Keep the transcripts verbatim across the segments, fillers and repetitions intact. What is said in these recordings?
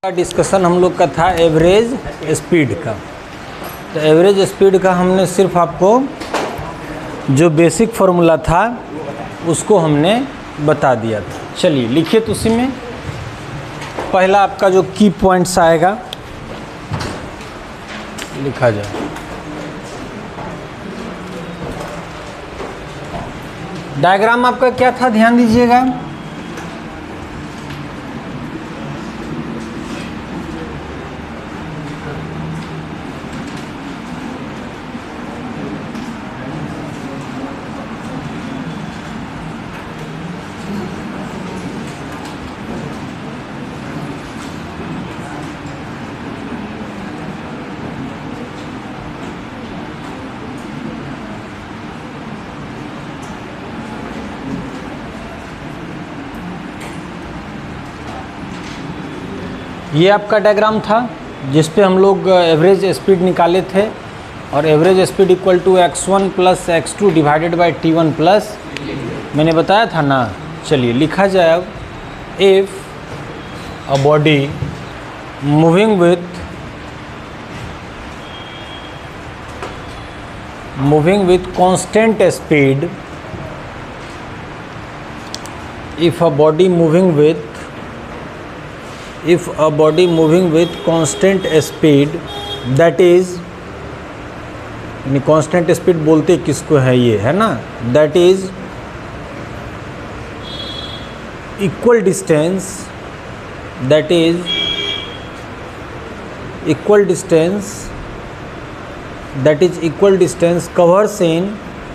Discussion हम लोग का था एवरेज स्पीड का। तो एवरेज स्पीड का हमने सिर्फ आपको जो बेसिक फार्मूला था उसको हमने बता दिया था। चलिए लिखिए तो उसी में पहला आपका जो की पॉइंट्स आएगा लिखा जाए। डायग्राम आपका क्या था ध्यान दीजिएगा। ये आपका डायग्राम था जिस पे हम लोग एवरेज स्पीड निकाले थे और average speed equal to x one plus x two divided by T one plus मैंने बताया था ना। चलिए लिखा जाए अब, if a body moving with moving with constant speed if a body moving with if a body moving with constant speed that is यानी constant speed बोलते किसको है ये है ना, that is equal distance that is equal distance that is equal distance covers in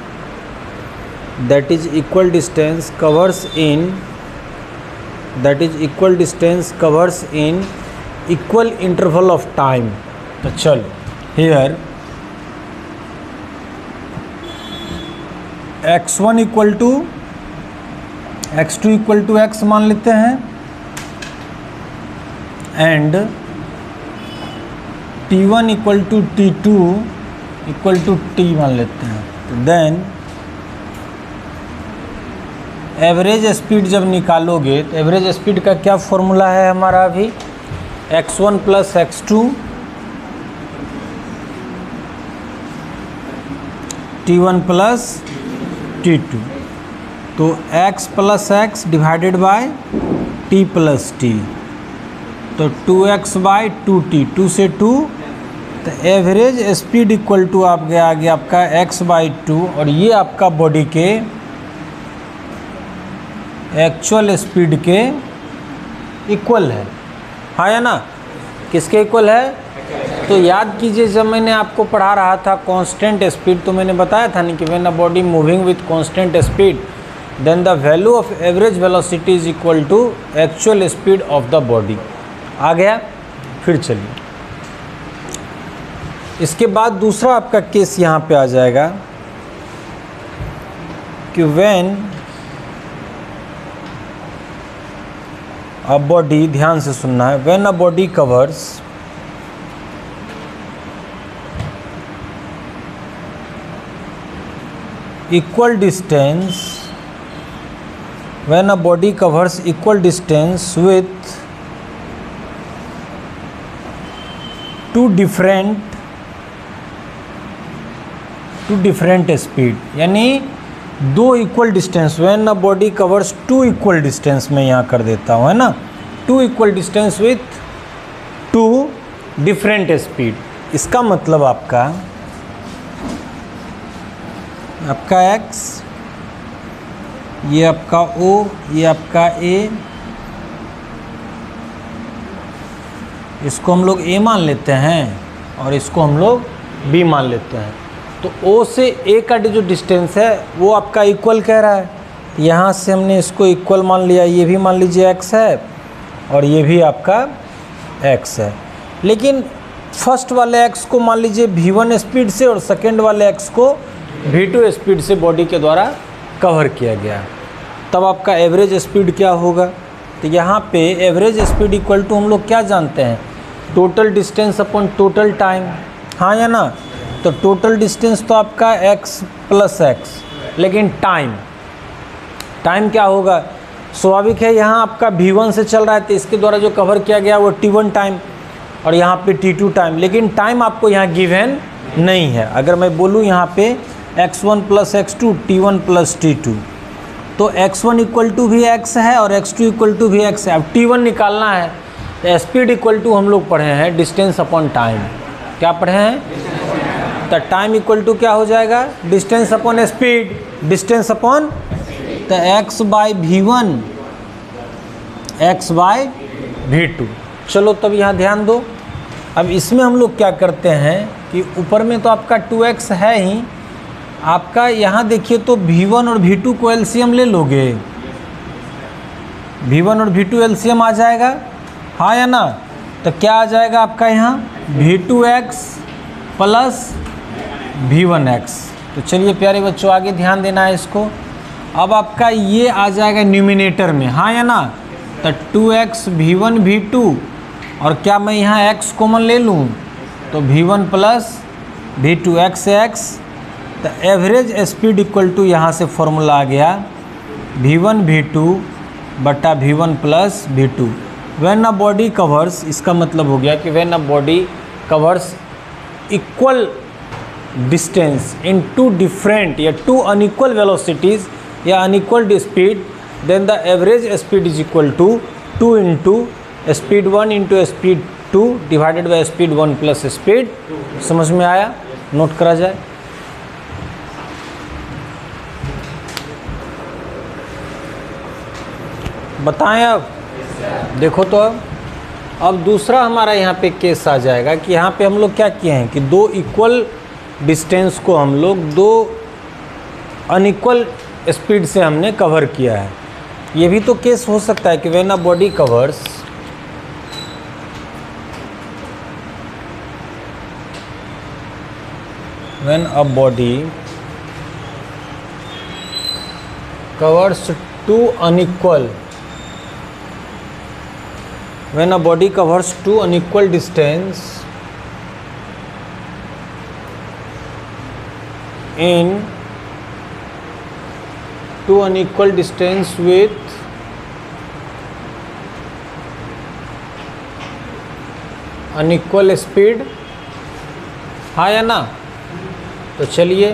that is equal distance covers in that is equal distance covers in equal interval of time। तो चलो here x one equal to x two equal to x मान लेते हैं and t one equal to T two equal to t मान लेते हैं। तो then average speed जब निकालोगे तो एवरेज स्पीड का क्या फॉर्मूला है हमारा अभी, x one plus x two t one plus T two. तो x plus x divided by t plus t, तो two x by two T, two से टू। तो एवरेज स्पीड इक्वल टू आप गया आगे आपका x बाई टू और ये आपका बॉडी के एक्चुअल स्पीड के इक्वल है, हाँ या ना, किसके इक्वल है। तो याद कीजिए जब मैंने आपको पढ़ा रहा था कांस्टेंट स्पीड तो मैंने बताया था नहीं कि when a body moving with constant speed then the value of average velocity is equal to actual speed of the body. आ गया। फिर चलिए इसके बाद दूसरा आपका केस यहाँ पे आ जाएगा कि व्हेन अ बॉडी, ध्यान से सुनना है, when a body covers equal distance when a body covers equal distance with two different two different speed, यानी दो equal distance, when a body covers two equal distance में यहाँ कर देता हूँ है ना, two equal distance with two different speed. इसका मतलब आपका आपका x, ये आपका O, ये आपका A, इसको हम लोग A मान लेते हैं और इसको हम लोग B मान लेते हैं। तो O से A का जो डिस्टेंस है वो आपका इक्वल कह रहा है, यहाँ से हमने इसको इक्वल मान लिया, ये भी मान लीजिए x है और ये भी आपका x है। लेकिन फर्स्ट वाले x को मान लीजिए वी वन स्पीड से और सेकेंड वाले x को वी टू स्पीड से बॉडी के द्वारा कवर किया गया, तब आपका एवरेज स्पीड क्या होगा। तो यहाँ पे एवरेज स्पीड इक्वल टू हम लोग क्या जानते हैं, total distance upon total time, हाँ या ना। तो टोटल डिस्टेंस तो आपका x प्लस एक्स, लेकिन टाइम टाइम क्या होगा, स्वाभाविक है यहाँ आपका वी वन से चल रहा है तो इसके द्वारा जो कवर किया गया वो टी वन टाइम और यहाँ पे टी टू टाइम, लेकिन टाइम आपको यहाँ गिवन नहीं है। अगर मैं बोलूँ यहाँ पे x one plus x two t one plus T two, तो एक्स वन इक्वल टू भी x है और एक्स टू इक्वल टू भी x है। अब टी वन निकालना है तो स्पीड इक्वल टू हम लोग पढ़े हैं डिस्टेंस अपॉन टाइम। क्या पढ़े हैं? तो टाइम इक्वल टू क्या हो जाएगा? Distance upon speed, distance upon तो x by v one x by v two. चलो तब यहाँ ध्यान दो। अब इसमें हम लोग क्या करते हैं कि ऊपर में तो आपका टू एक्स है ही, आपका यहाँ देखिए तो वी वन और वी टू को एलसीएम ले लोगे, वी वन और वी टू एलसीएम आ जाएगा, हाँ या ना? तो क्या आ जाएगा आपका यहाँ v two x plus v one x. तो चलिए प्यारे बच्चों आगे ध्यान देना है इसको। अब आपका ये आ जाएगा न्यूमिनेटर में, हाँ या ना? तो two x v one v two और क्या मैं यहाँ x कॉमन ले लूँ तो we one plus we two x x. तो एवरेज स्पीड इक्वल टू यहाँ से फॉर्मूला आ गया वी वन वी टू बटा v one plus we two. When a body covers, इसका मतलब हो गया कि when a body covers equal distance in two different या टू अनइक्वल वेलोसिटीज़ या unequal speed, then the average speed is equal to two into speed one into speed two divided by speed one plus speed. समझ में आया? Note करा जाए। बताएं। अब देखो तो अब अब दूसरा हमारा यहाँ पे केस आ जाएगा कि यहाँ पे हम लोग क्या किए हैं कि दो इक्वल डिस्टेंस को हम लोग दो अनइक्वल स्पीड से हमने कवर किया है। ये भी तो केस हो सकता है कि when a body covers when a body covers two unequal when a body covers two unequal distance in two unequal distance with unequal speed, हाँ या ना? तो चलिए,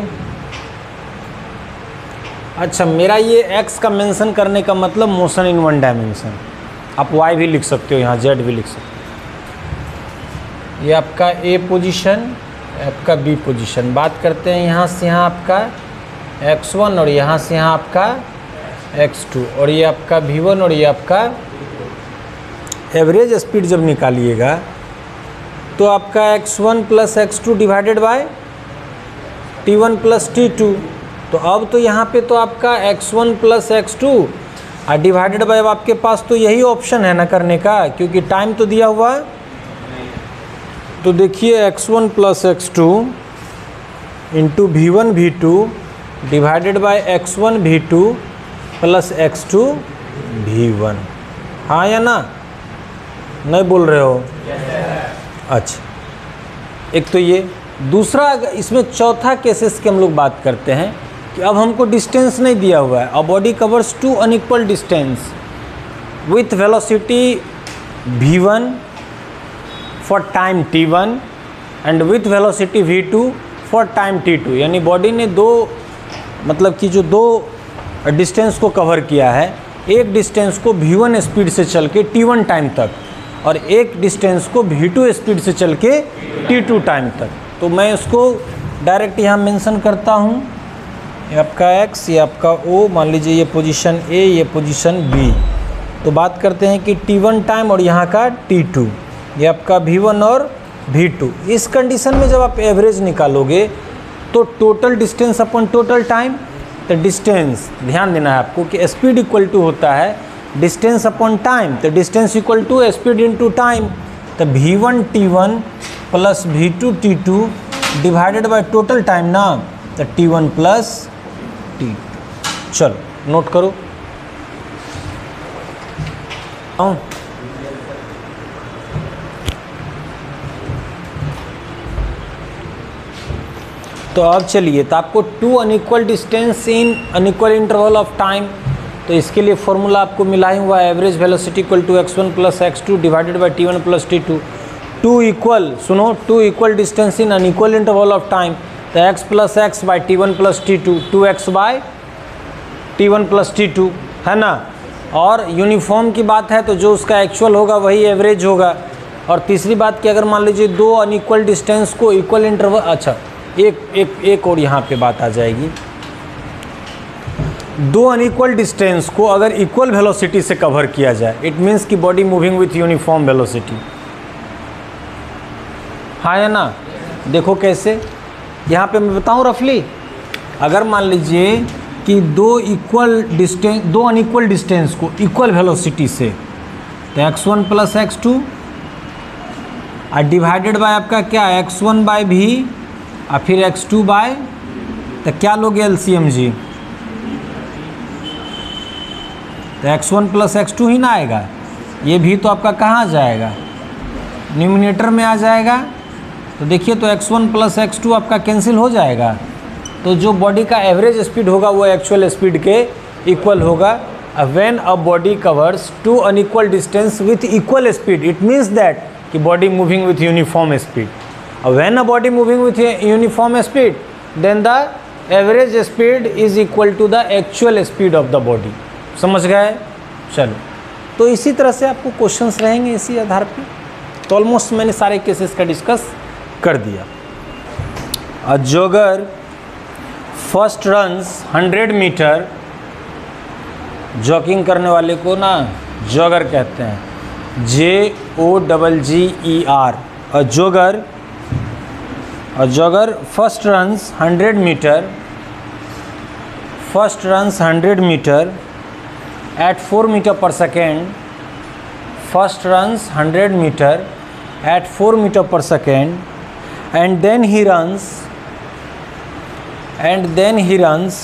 अच्छा मेरा ये x का मेंशन करने का मतलब मोशन इन वन डायमेंशन, आप y भी लिख सकते हो, यहाँ z भी लिख सकते हो। ये आपका a पोजीशन, आपका b पोजीशन। बात करते हैं यहाँ से यहाँ आपका एक्स वन और यहाँ से यहाँ आपका एक्स टू, और ये आपका वी वन और ये आपका एवरेज स्पीड जब निकालिएगा तो आपका x one plus x two divided by T one plus T two. तो अब तो यहाँ पे तो आपका x one plus x two और डिवाइडेड बाय, अब आपके पास तो यही ऑप्शन है ना करने का, क्योंकि टाइम तो दिया हुआ है। तो देखिए x one plus x two into v one v two divided by x one v two plus x two we one, हाँ या ना? नहीं बोल रहे हो? अच्छा, एक तो ये। दूसरा, इसमें चौथा केसेस की हम लोग बात करते हैं कि अब हमको डिस्टेंस नहीं दिया हुआ है। A body covers two unequal distance with velocity v one for time t one and with velocity v two for time t two. यानी बॉडी ने दो, मतलब कि जो दो डिस्टेंस को कवर किया है, एक डिस्टेंस को वी वन स्पीड से चल के टी वन टाइम तक और एक डिस्टेंस को वी टू स्पीड से चल के टी टू टाइम तक। तो मैं इसको डायरेक्ट यहाँ मेंशन करता हूँ, ये आपका x, ये आपका O, मान लीजिए ये पोजीशन A, ये पोजीशन B। तो बात करते हैं कि टी वन टाइम और यहाँ का टी टू, ये आपका वी वन और वी टू। इस कंडीशन में जब आप एवरेज निकालोगे तो total distance upon total time, तो डिस्टेंस ध्यान देना है आपको कि स्पीड इक्वल टू होता है डिस्टेंस अपॉन टाइम, तो distance equal to speed into time. तो we one T one plus we two T two divided by total time ना, तो t one plus T two. चलो नोट करो। हाँ, तो अब चलिए, तो आपको two unequal distance in unequal interval of time, तो इसके लिए फॉर्मूला आपको मिला ही हुआ है, average velocity equal to x one plus x two divided by T one plus T two. Two equal, सुनो, two equal distance in unequal interval of time, तो x plus x by T one plus T two, two x by T one plus T two, है ना। और uniform की बात है तो जो उसका एक्चुअल होगा वही एवरेज होगा। और तीसरी बात कि अगर मान लीजिए दो अनइक्वल डिस्टेंस को इक्वल इंटरवल, अच्छा एक एक एक और यहाँ पे बात आ जाएगी, दो अनइक्वल डिस्टेंस को अगर इक्वल वेलोसिटी से कवर किया जाए, इट मीन्स कि body moving with uniform velocity, हाँ या ना। देखो कैसे, यहाँ पे मैं बताऊँ रफली, अगर मान लीजिए कि दो इक्वल डिस्टेंस, दो अनइक्वल डिस्टेंस को इक्वल वेलोसिटी से, तो x one plus x two और डिवाइडेड बाय आपका क्या, एक्स वन बाय भी और फिर एक्स टू बाय, तो क्या लोगे एलसीएम जी, तो x one plus x two ही ना आएगा, ये भी तो आपका कहाँ जाएगा, न्यूमिनेटर में आ जाएगा। तो देखिए तो x one plus x two आपका कैंसिल हो जाएगा, तो जो बॉडी का एवरेज स्पीड होगा वो एक्चुअल स्पीड के इक्वल होगा। When a body covers two unequal distance with equal speed, it means that कि body moving with uniform speed. When a body moving with uniform speed, then the average speed is equal to the actual speed of the body. समझ गए? चलो, तो इसी तरह से आपको questions रहेंगे इसी आधार पे। तो ऑलमोस्ट मैंने सारे केसेस का डिस्कस कर दिया। A jogger first runs hundred meter, jogging करने वाले को ना जॉगर कहते हैं, J O double G E R. A jogger, a jogger first runs hundred meter, first runs hundred meter at four meter per second, first runs one hundred meter at four meter per second, and then he runs and then he runs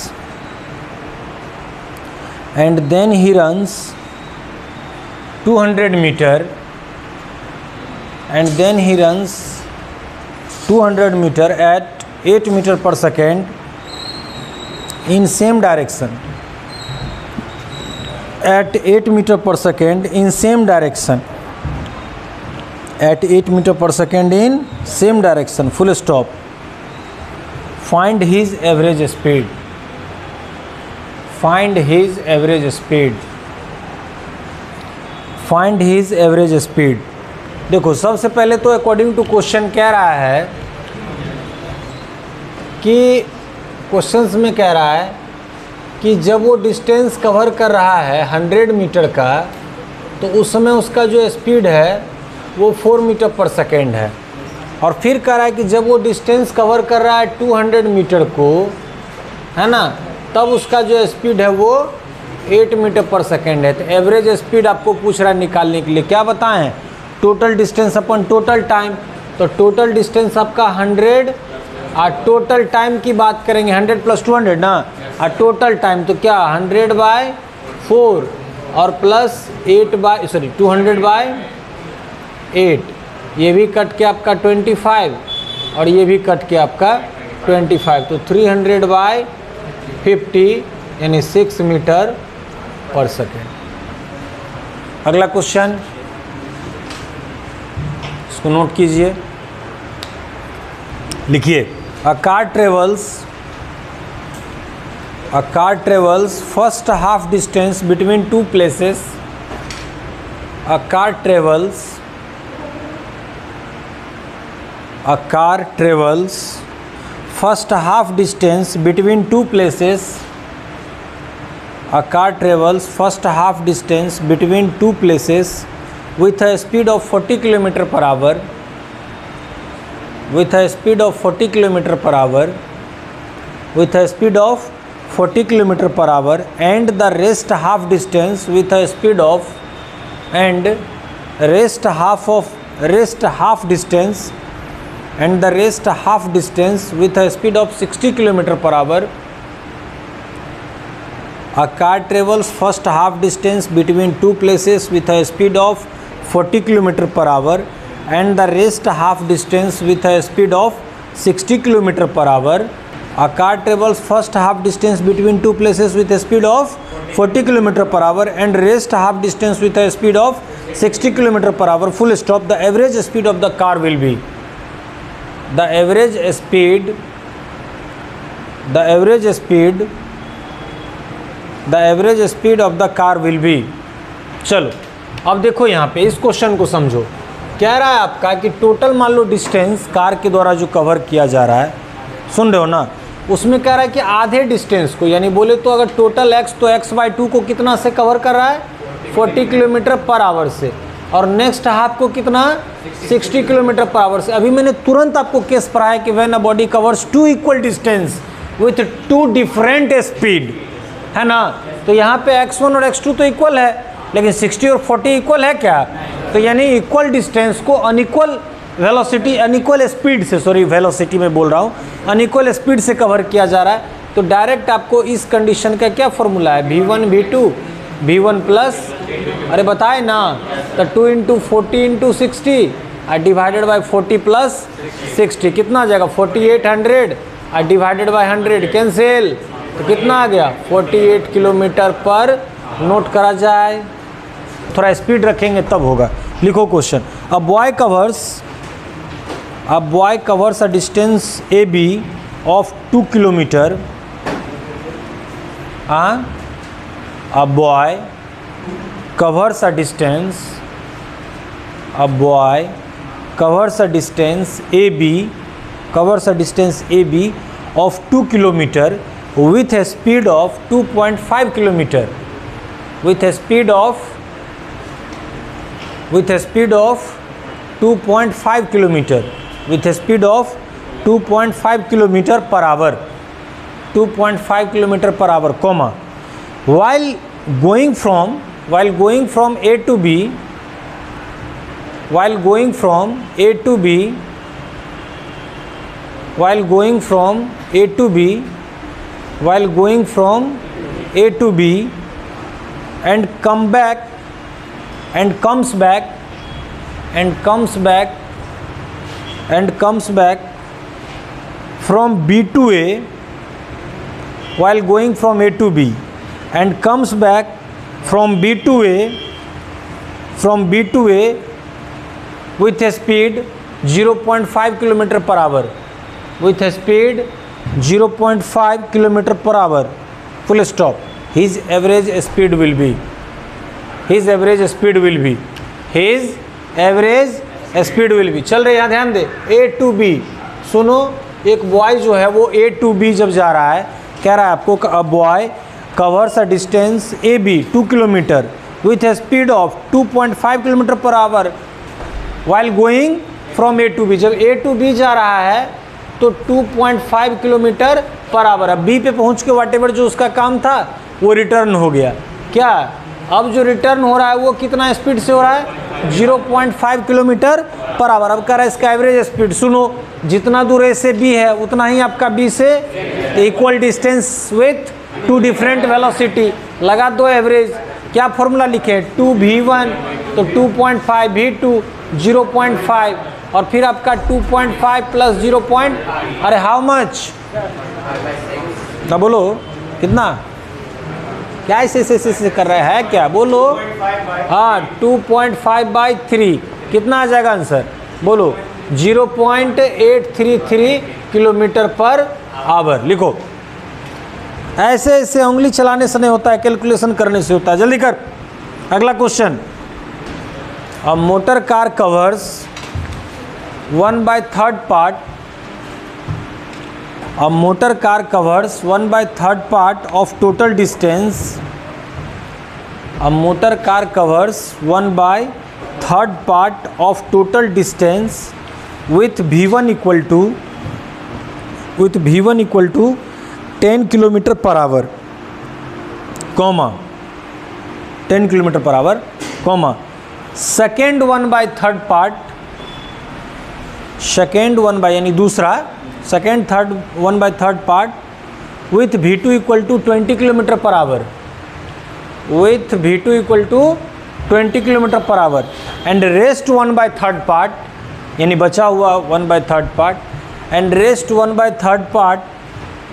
and then he runs two hundred meter and then he runs two hundred meter at eight meter per second in same direction, at eight meter per second in same direction, at eight meter per second in same direction, full stop. Find his average speed, find his average speed, find his average speed। देखो सबसे पहले तो according to question कह रहा है कि questions में कह रहा है कि जब वो डिस्टेंस कवर कर रहा है हंड्रेड मीटर का, तो उस समय उसका जो स्पीड है वो फोर मीटर पर सेकेंड है। और फिर कह रहा है कि जब वो डिस्टेंस कवर कर रहा है टू हंड्रेड मीटर को, है ना, तब उसका जो स्पीड है वो एट मीटर पर सेकेंड है। तो एवरेज स्पीड आपको पूछ रहा है निकालने के लिए, क्या बताएं, total distance upon total time. तो टोटल डिस्टेंस आपका हंड्रेड और टोटल टाइम की बात करेंगे, हंड्रेड प्लस टू हंड्रेड ना, और टोटल टाइम तो क्या हंड्रेड बाय फोर और plus eight by sorry two hundred by eight, ये भी कट के आपका ट्वेंटी फाइव और ये भी कट के आपका ट्वेंटी फाइव, तो थ्री हंड्रेड बाय फिफ्टी यानी सिक्स मीटर पर सेकेंड। अगला क्वेश्चन, इसको नोट कीजिए, लिखिए। A car travels A car travels first half distance between two places. A car travels. A car travels first half distance between two places. A car travels first half distance between two places with a speed of forty kilometers per hour. With a speed of forty kilometers per hour. With a speed of forty kilometers per hour, and the rest half distance with a speed of and rest half of rest half distance and the rest half distance with a speed of sixty kilometers per hour. A car travels first half distance between two places with a speed of forty kilometers per hour and the rest half distance with a speed of sixty kilometers per hour. A car travels first half distance between two places with a speed of forty kilometer per hour and rest half distance with a speed of sixty kilometer per hour. Full stop. The average speed of the car will be. The average speed. The average speed. The average speed of the car will be. चलो अब देखो यहाँ पे इस question को समझो। कह रहा है आपका कि टोटल मान लो डिस्टेंस कार के द्वारा जो कवर किया जा रहा है, सुन रहे हो ना, उसमें कह रहा है कि आधे डिस्टेंस को, यानी बोले तो अगर टोटल x तो x बाई टू को कितना से कवर कर रहा है, चालीस किलोमीटर पर आवर से, और नेक्स्ट हाफ को कितना, साठ किलोमीटर पर आवर से। अभी मैंने तुरंत आपको केस पढ़ाया कि when a body covers two equal distance with two different speed, है ना। तो यहाँ पे एक्स वन और एक्स टू तो इक्वल है, लेकिन साठ और चालीस इक्वल है क्या, तो यानी इक्वल डिस्टेंस को अनइक्वल वेलोसिटी, अनइक्वल स्पीड से, सॉरी वेलोसिटी में बोल रहा हूँ, अनइक्वल स्पीड से कवर किया जा रहा है। तो डायरेक्ट आपको इस कंडीशन का क्या फॉर्मूला है, we one v two we one plus, अरे बताए ना, तो two into forty into sixty और divided by forty plus sixty, कितना आ जाएगा, फोर्टी एट हंड्रेड और डिवाइडेड बाई हंड्रेड कैंसिल, तो कितना आ गया, forty eight kilometer per. Note करा जाए, थोड़ा स्पीड रखेंगे तब होगा। लिखो question. A boy covers a boy covers a distance A B of two kilometer a boy covers a distance a boy covers a distance A B covers a distance A B of two kilometer with a speed of two point five kilometer with a speed of with a speed of two point five kilometer with a speed of two point five kilometer per hour two point five kilometer per hour comma while going from while going from A to B while going from A to B while going from A to B while going from A to B and come back and comes back and comes back and comes back from B to A while going from A to B and comes back from B to A from B to A with a speed zero point five kilometer per hour with a speed zero point five kilometer per hour full stop. His average speed will be his average speed will be his average speed will be चल रहे, यहाँ ध्यान दे, A to B। सुनो, एक boy जो है वो A to B जब जा रहा है, कह रहा है आपको a boy covers a distance A B two kilometer with a speed of two point five kilometre per hour while going from A to B. जब ए टू बी जा रहा है तो two point five kilometre per hour. अब B पे पहुंच के वाटेवर जो उसका काम था वो रिटर्न हो गया। क्या अब जो रिटर्न हो रहा है वो कितना स्पीड से हो रहा है, zero point five kilometre per hour. अब कह रहा है इसका एवरेज स्पीड, सुनो, जितना दूर ए से बी है उतना ही आपका बी से equal distance with two different velocity, लगा दो एवरेज। क्या फॉर्मूला लिखे, टू वी वन तो two point five v two zero point five और फिर आपका two point five plus zero point, अरे हाउ मच ना बोलो, कितना, क्या ऐसे ऐसे ऐसे कर रहा है क्या, बोलो, हाँ two point five by three, कितना आ जाएगा आंसर, बोलो, zero point eight three three kilometer per hour. लिखो, ऐसे ऐसे उंगली चलाने से नहीं होता है, कैलकुलेशन करने से होता है। जल्दी कर। अगला question, a motor car covers one by third part A motor car covers one by third part of total distance. A motor car covers one by third part of total distance with V one equal to with V one equal to ten kilometer per hour, comma ten kilometer per hour, comma second one by third part, second one by यानी दूसरा second third one by third part with v two equal to twenty kilometre per hour, with v two equal to twenty kilometre per hour and rest one by third part, यानी बचा हुआ one by third part and rest one by third part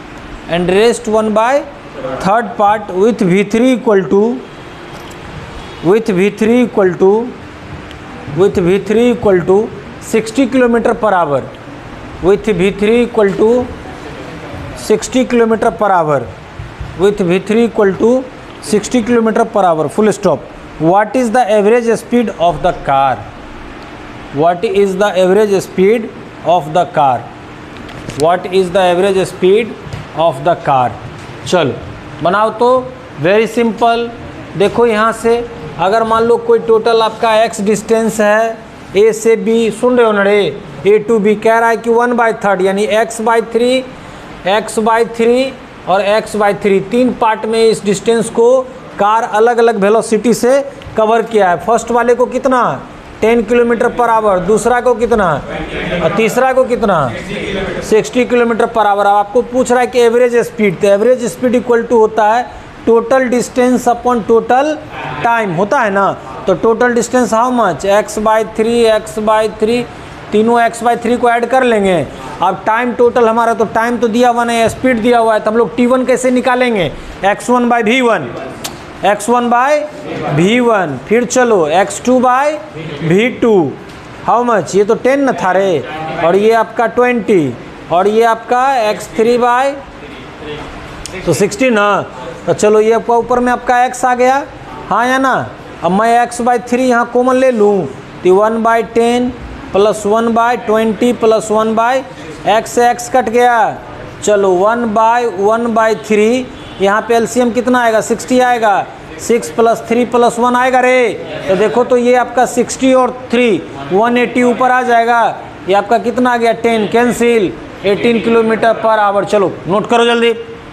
and rest one by third part with v three equal to with v three equal to with v three equal to sixty kilometer per hour with v three equal to sixty kilometer per hour with v three equal to sixty kilometer per hour full stop. What is the average speed of the car? What is the average speed of the car? What is the average speed of the car? चलो बनाओ तो. Very simple. देखो यहाँ से अगर मान लो कोई total आपका x डिस्टेंस है a से b, सुन रहे हो ना रे, a टू b, कह रहा है कि वन बाई थर्ड यानी x by three x by three और x बाई थ्री तीन पार्ट में इस डिस्टेंस को कार अलग अलग वेलोसिटी से कवर किया है. फर्स्ट वाले को कितना टेन किलोमीटर पर आवर, दूसरा को कितना और तीसरा को कितना सिक्सटी किलोमीटर पर आवर. अब आपको पूछ रहा है कि एवरेज स्पीड, तो एवरेज स्पीड इक्वल टू होता है total distance upon total time, होता है ना. तो total distance how much, x by three x by three, तीनों एक्स बाई थ्री को ऐड कर लेंगे. अब टाइम टोटल हमारा, तो टाइम तो दिया हुआ है, स्पीड दिया हुआ है, तो हम लोग टी वन कैसे निकालेंगे, x one by v one, x one by v one. फिर चलो x two by v two, how much, ये तो टेन न था रे, और ये आपका ट्वेंटी, और ये आपका एक्स थ्री बाई तो सिक्सटीन. हाँ तो चलो ये आपका ऊपर में आपका x आ गया, हाँ या ना. अब मैं x बाई थ्री यहाँ कॉमन ले लूँ तो one by ten plus one by twenty plus one by x से एक्स कट गया. चलो one by one by three, यहाँ पे एलसीएम कितना आएगा, सिक्सटी आएगा. Six plus three plus one आएगा रे, तो देखो तो ये आपका सिक्सटी और थ्री वन एटी ऊपर आ जाएगा. ये आपका कितना आ गया, ten cancel, eighteen kilometer per hour. चलो नोट करो जल्दी,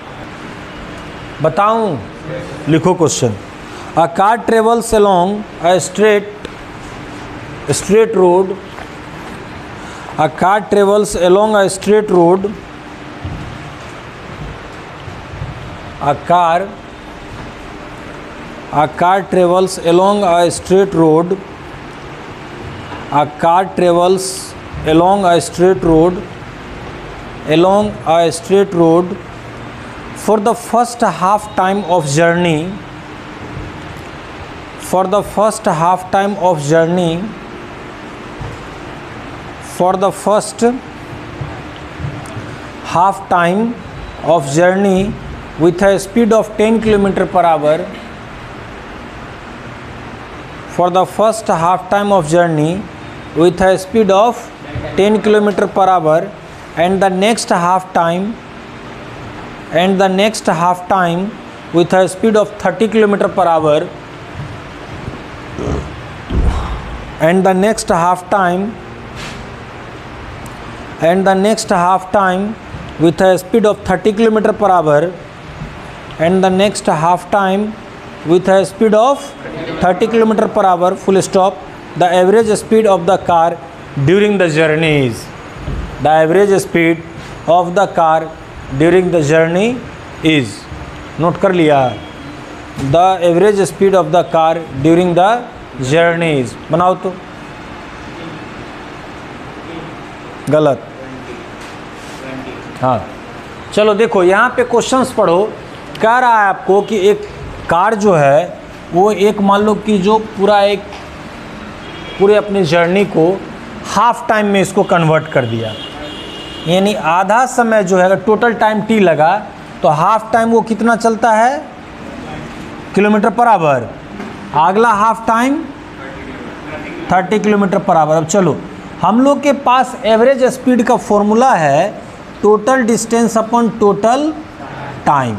बताऊं, लिखो question. A car travels along a straight straight road a car travels along a straight road a car a car travels along a straight road a car travels along a straight road along a straight road for the first half time of journey for the first half time of journey for the first half time of journey with a speed of ten kilometer per hour for the first half time of journey with a speed of ten kilometer per hour and the next half time and the next half time with a speed of thirty kilometer per hour and the next half time and the next half time with a speed of thirty kilometer per hour and the next half time with a speed of thirty kilometer per hour full stop. The average speed of the car during the journey is, the average speed of the car during the journey is, note कर लिया, the average speed of the car during the journey is. बनाओ तो, गलत. हाँ चलो देखो यहाँ पे क्वेश्चंस पढ़ो. कह रहा है आपको कि एक कार जो है वो एक मान लो कि जो पूरा एक पूरे अपनी जर्नी को हाफ टाइम में इसको कन्वर्ट कर दिया, यानी आधा समय जो है अगर टोटल टाइम टी लगा तो हाफ टाइम वो कितना चलता है, किलोमीटर पर आवर. अगला half time thirty kilometre per hour. अब चलो हम लोग के पास एवरेज स्पीड का फॉर्मूला है total distance upon total time.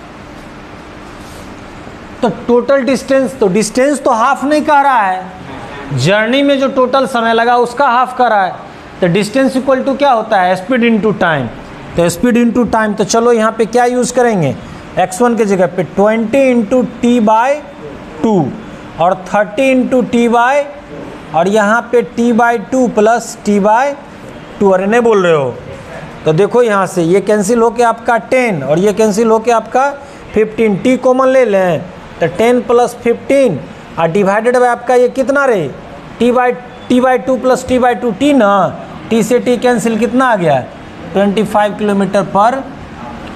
तो टोटल डिस्टेंस, तो डिस्टेंस तो हाफ नहीं कह रहा है, जर्नी में जो टोटल समय लगा उसका हाफ कर रहा है. तो डिस्टेंस इक्वल टू क्या होता है, स्पीड इनटू टाइम. तो स्पीड इनटू टाइम, तो चलो यहाँ पे क्या यूज़ करेंगे, एक्स वन के जगह पे twenty into T by two और थर्टी इंटू टी बाई, और यहाँ पे T by two plus T by two. अरे नहीं बोल रहे हो, तो देखो यहाँ से ये कैंसिल होके आपका टेन और ये कैंसिल होके आपका फिफ्टीन. टी कॉमन ले लें तो टेन प्लस फिफ्टीन और डिवाइडेड बाय आपका ये कितना रे, T by T by two plus T by two, T ना, टी से टी कैंसिल, कितना आ गया, twenty five kilometre per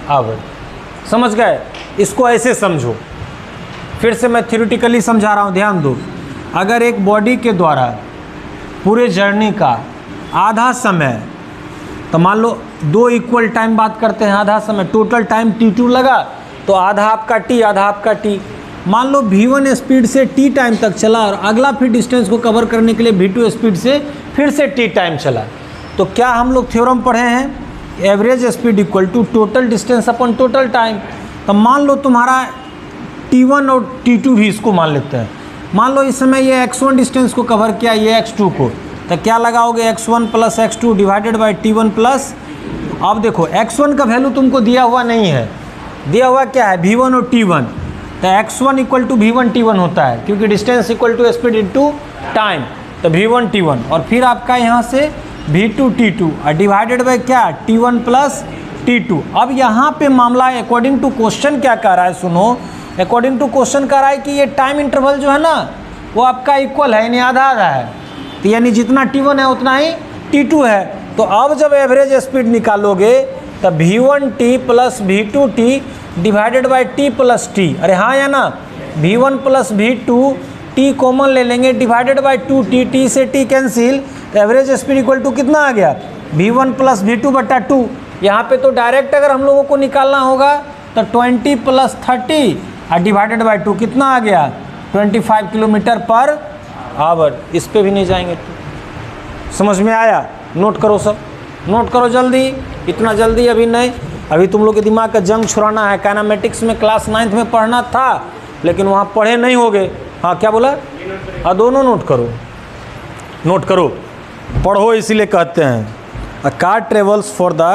hour. समझ गए? इसको ऐसे समझो, फिर से मैं थ्योरेटिकली समझा रहा हूँ, ध्यान दो। अगर एक बॉडी के द्वारा पूरे जर्नी का आधा समय, तो मान लो दो इक्वल टाइम बात करते हैं, आधा समय टोटल टाइम टी टू लगा, तो आधा आपका टी, आधा आपका टी। मान लो वी वन स्पीड से टी टाइम तक चला और अगला फिर डिस्टेंस को कवर करने के लिए वी टू स्पीड से फिर से टी टाइम चला, तो क्या हम लोग थ्योरम पढ़े हैं, average speed equal to total distance upon total time. तो मान लो तुम्हारा टी वन और टी टू भी इसको मान लेते हैं, मान लो इस समय ये एक्स वन डिस्टेंस को कवर किया, ये एक्स टू को, तो क्या लगाओगे X one plus x two divided by T one plus, अब देखो एक्स वन का वैल्यू तुमको दिया हुआ नहीं है, दिया हुआ क्या है वी वन और टी वन, तो x one equal to we one T one होता है, क्योंकि distance equal to speed into time, तो वी वन टी वन, और फिर आपका यहाँ से वी टू टी टू और डिवाइडेड बाई क्या T one plus T two. अब यहाँ पे मामला अकॉर्डिंग टू क्वेश्चन क्या कह रहा है, सुनो, अकॉर्डिंग टू क्वेश्चन कह रहा है कि ये टाइम इंटरवल जो है ना वो आपका इक्वल है, यानी आधा आधा है, तो यानी जितना टी वन है उतना ही टी टू है। तो अब जब एवरेज स्पीड निकालोगे तब V one T plus we two T divided by T plus T, अरे हाँ या ना, V one plus we two T common ले लेंगे divided by two T, T से टी कैंसिल, तो एवरेज स्पीड इक्वल टू कितना आ गया we one plus we two बट्टा टू। यहाँ पे तो डायरेक्ट अगर हम लोगों को निकालना होगा तो ट्वेंटी प्लस थर्टी और डिवाइडेड बाई टू कितना आ गया twenty five kilometre per hour. इस पे भी नहीं जाएंगे तो समझ में आया? नोट करो सब, नोट करो जल्दी, इतना जल्दी अभी नहीं, अभी तुम लोग के दिमाग का जंग छुड़ाना है। काइनेमेटिक्स में क्लास नाइन्थ में पढ़ना था लेकिन वहाँ पढ़े नहीं होगे। हाँ क्या बोला? हाँ दोनों नोट करो, नोट करो, पढ़ो, इसीलिए कहते हैं a car travels for the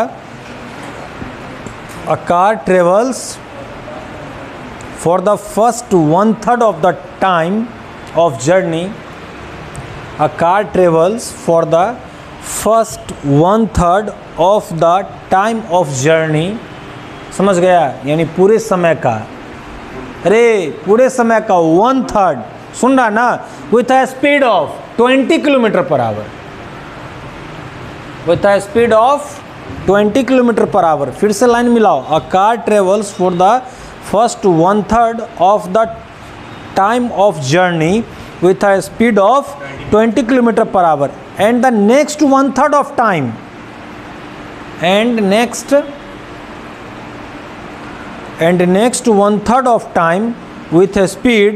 a car travels for the first one third of the time of journey a car travels for the first one third of the time of journey. समझ गया? यानी पूरे समय का, अरे पूरे समय का वन थर्ड, सुन रहा ना, with a speed of twenty kilometre per hour, with a speed of twenty kilometre per hour. फिर से लाइन मिलाओ, a car travels for the first one third of the time of journey with a speed of twenty kilometer per hour, and the next one third of time and next and next one third of time with a speed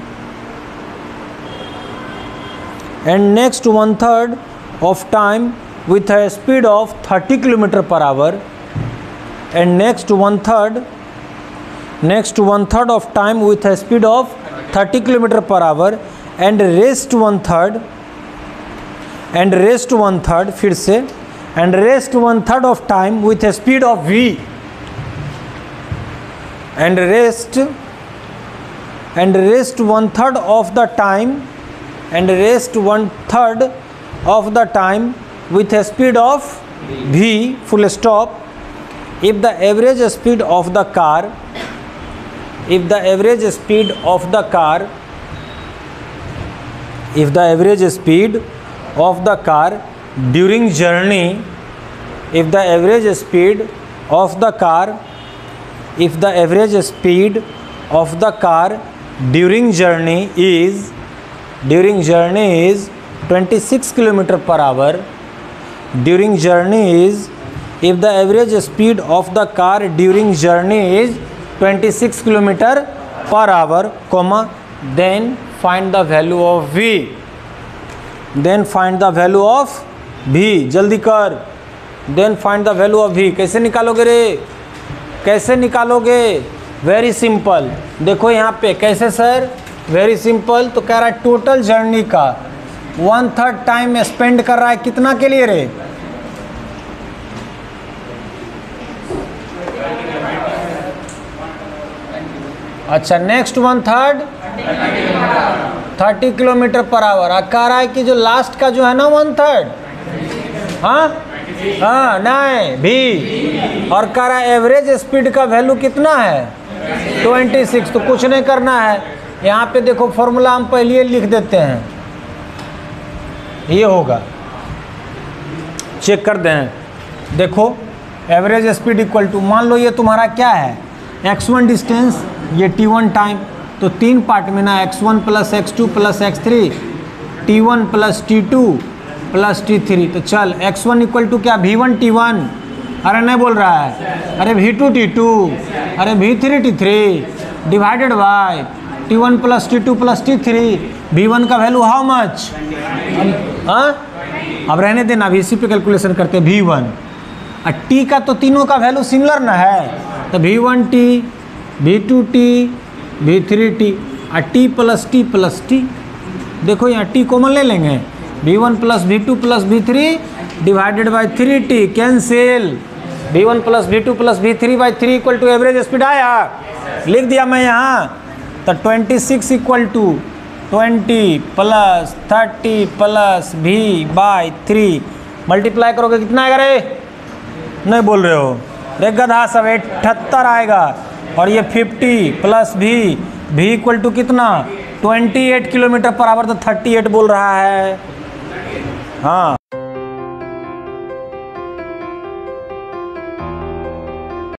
and next one third of time with a speed of thirty kilometer per hour and next one third next one third of time with a speed of thirty kilometer per hour and rest one third and rest one third फिर से and rest one third of time with a speed of v and rest and rest one third of the time and rest one third of the time with a speed of v full stop if the average speed of the car if the average speed of the car if the average speed of the car during journey if the average speed of the car if the average speed of the car during journey is during journey is twenty-six kilometer per hour during journey is if the average speed of the car during journey is twenty-six kilometer per hour comma then find the value of v then find the value of v जल्दी कर then find the value of v। कैसे निकालोगे रे, कैसे निकालोगे? Very simple, देखो यहाँ पे कैसे सर, वेरी सिंपल। तो कह रहा है टोटल जर्नी का वन थर्ड टाइम स्पेंड कर रहा है कितना के लिए रे? अच्छा next one third thirty kilometre per hour. आ कह रहा है कि जो लास्ट का जो है ना वन थर्ड, हाँ हाँ नहीं भी, और कह रहा है एवरेज स्पीड का वैल्यू कितना है ट्वेंटी सिक्स। तो कुछ नहीं करना है, यहाँ पे देखो फॉर्मूला हम पहले लिख देते हैं, ये होगा, चेक कर दें। देखो एवरेज स्पीड इक्वल टू, मान लो ये तुम्हारा क्या है, एक्स वन डिस्टेंस, ये टी वन टाइम, तो तीन पार्ट में ना, X one plus x two plus X three, T one plus T two plus T three. तो चल एक्स वन इक्वल टू क्या, वी वन टी वन, अरे नहीं बोल रहा है, अरे वी टू टी टू, अरे V three T three divided by T one plus T two plus T three. V one का वैल्यू हाउ मच, हाँ अब रहने देना, अभी इसी पे कैलकुलेशन करते हैं। वी वन और टी का तो तीनों का वैल्यू सिमिलर ना है, तो we one T, V two T, V three T और T plus T plus T. देखो यहाँ टी कॉमन ले लेंगे, V one plus we two plus V three divided by three T, cancel, V one plus we two plus V three by three equal to average speed आया, लिख दिया मैं यहाँ। तो twenty six equal to twenty plus thirty plus V by three, multiply करोगे कितना आएगा रे, नहीं बोल रहे हो रे गधा, सब अठहत्तर आएगा। और ये fifty plus V, V equal to कितना, अट्ठाईस किलोमीटर पर आवर, तो अड़तीस बोल रहा है। हाँ